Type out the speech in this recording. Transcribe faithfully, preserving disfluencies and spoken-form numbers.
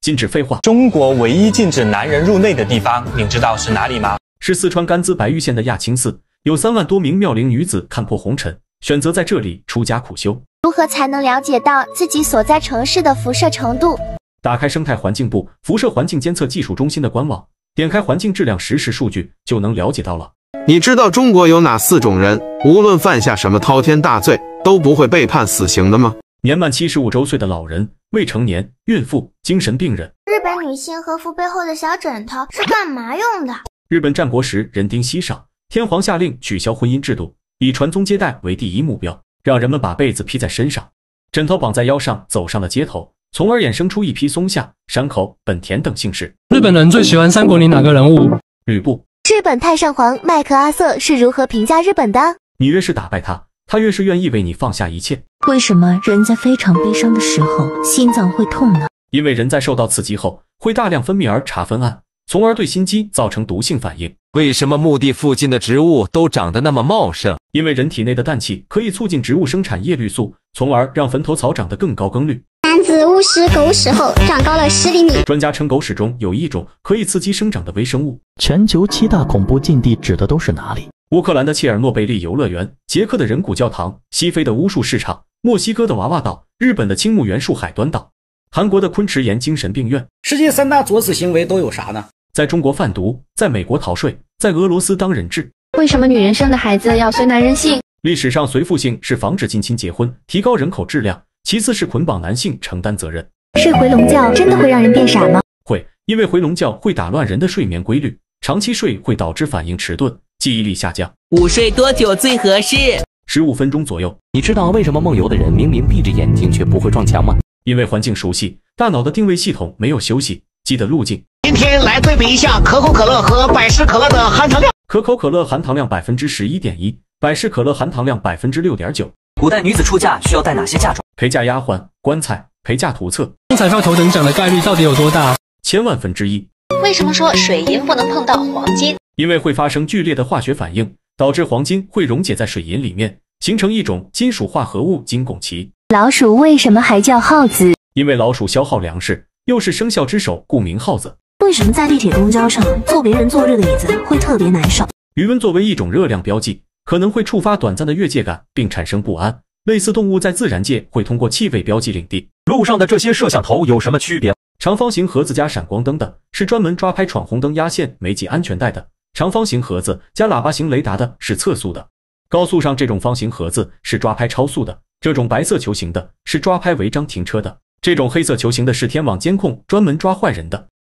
禁止废话。 中国唯一禁止男人入内的地方，您知道是哪里吗？ 是四川甘孜白玉县的亚青寺，有三万多名妙龄女子看破红尘，选择在这里出家苦修。 如何才能了解到自己所在城市的辐射程度？ 打开生态环境部辐射环境监测技术中心的官网，点开环境质量实时数据，就能了解到了。 你知道中国有哪四种人，无论犯下什么滔天大罪，都不会被判死刑的吗？ 年满七十五周岁的老人、未成年、孕妇、精神病人。 日本女性和服背后的小枕头是干嘛用的？ 日本战国时人丁稀少，天皇下令取消婚姻制度，以传宗接代为第一目标，让人们把被子披在身上，枕头绑在腰上，走上了街头，从而衍生出一批松下、山口、本田等姓氏。 日本人最喜欢三国里哪个人物？ 吕布。 日本太上皇麦克阿瑟是如何评价日本的？ 你越是打败他，他越是愿意为你放下一切。 为什么人在非常悲伤的时候心脏会痛呢？ 因为人在受到刺激后会大量分泌儿茶酚胺，从而对心肌造成毒性反应。 为什么墓地附近的植物都长得那么茂盛？ 因为人体内的氮气可以促进植物生产叶绿素，从而让坟头草长得更高更绿。 男子误食狗屎后长高了十厘米。 专家称狗屎中有一种可以刺激生长的微生物。 全球七大恐怖禁地指的都是哪里？ 乌克兰的切尔诺贝利游乐园，捷克的人骨教堂，西非的巫术市场，墨西哥的娃娃岛，日本的青木原树海端岛，韩国的昆池岩精神病院。 世界三大作死行为都有啥呢？ 在中国贩毒，在美国逃税，在俄罗斯当人质。 为什么女人生的孩子要随男人姓？ 历史上随父姓是防止近亲结婚，提高人口质量，其次是捆绑男性承担责任。 睡回笼觉真的会让人变傻吗？ 会，因为回笼觉会打乱人的睡眠规律，长期睡会导致反应迟钝，记忆力下降。 午睡多久最合适？ 十五分钟左右。 你知道为什么梦游的人明明闭着眼睛却不会撞墙吗？ 因为环境熟悉，大脑的定位系统没有休息，记得路径。 今天来对比一下可口可乐和百事可乐的含糖量。 可口可乐含糖量 百分之十一点一， 百事可乐含糖量 百分之六点九。 古代女子出嫁需要带哪些嫁妆？ 陪嫁丫鬟、棺材、陪嫁图册。 彩票头等奖的概率到底有多大？ 千万分之一。 为什么说水银不能碰到黄金？ 因为会发生剧烈的化学反应，导致黄金会溶解在水银里面，形成一种金属化合物金汞齐。 老鼠为什么还叫耗子？ 因为老鼠消耗粮食，又是生肖之首，故名耗子。 为什么在地铁公交上坐别人坐热的椅子会特别难受？ 余温作为一种热量标记，可能会触发短暂的越界感，并产生不安。类似动物在自然界会通过气味标记领地。 路上的这些摄像头有什么区别？ 长方形盒子加闪光灯的是专门抓拍闯红灯压线没系安全带的，长方形盒子加喇叭型雷达的是测速的。高速上这种方形盒子是抓拍超速的，这种白色球形的是抓拍违章停车的，这种黑色球形的是天网监控专门抓坏人的。